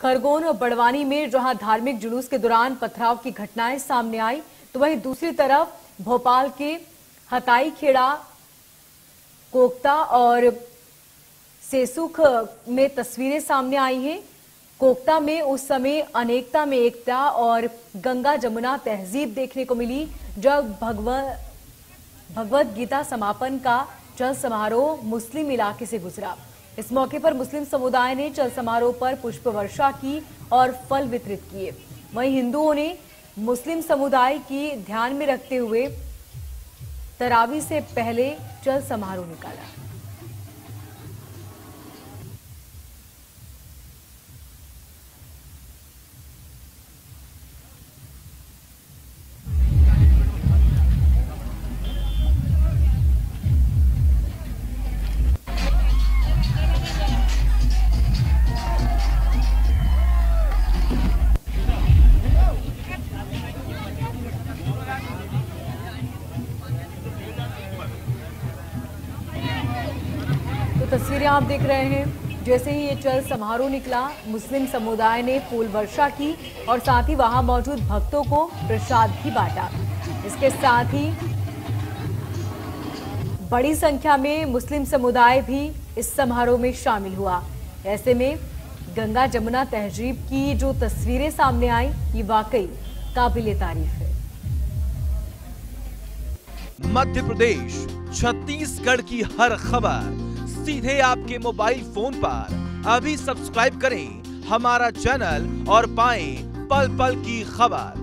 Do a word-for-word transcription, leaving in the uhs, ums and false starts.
खरगोन और बड़वानी में जहां धार्मिक जुलूस के दौरान पथराव की घटनाएं सामने आई, तो वहीं दूसरी तरफ भोपाल के हताई खेड़ा, कोकता और सेसुख में तस्वीरें सामने आई हैं। कोकता में उस समय अनेकता में एकता और गंगा जमुना तहजीब देखने को मिली, जब भगवत भगवत गीता समापन का चल समारोह मुस्लिम इलाके से गुजरा। इस मौके पर मुस्लिम समुदाय ने चल समारोह पर पुष्प वर्षा की और फल वितरित किए। वहीं हिंदुओं ने मुस्लिम समुदाय की ध्यान में रखते हुए तरावी से पहले चल समारोह निकाला। तस्वीरें आप देख रहे हैं, जैसे ही ये चल समारोह निकला, मुस्लिम समुदाय ने फूल वर्षा की और साथ ही वहां मौजूद भक्तों को प्रसाद भी बांटा। इसके साथ ही बड़ी संख्या में मुस्लिम समुदाय भी इस समारोह में शामिल हुआ। ऐसे में गंगा जमुना तहजीब की जो तस्वीरें सामने आई, ये वाकई काबिले तारीफ है। मध्य प्रदेश, छत्तीसगढ़ की हर खबर सीधे आपके मोबाइल फोन पर। अभी सब्सक्राइब करें हमारा चैनल और पाएं पल पल की खबर।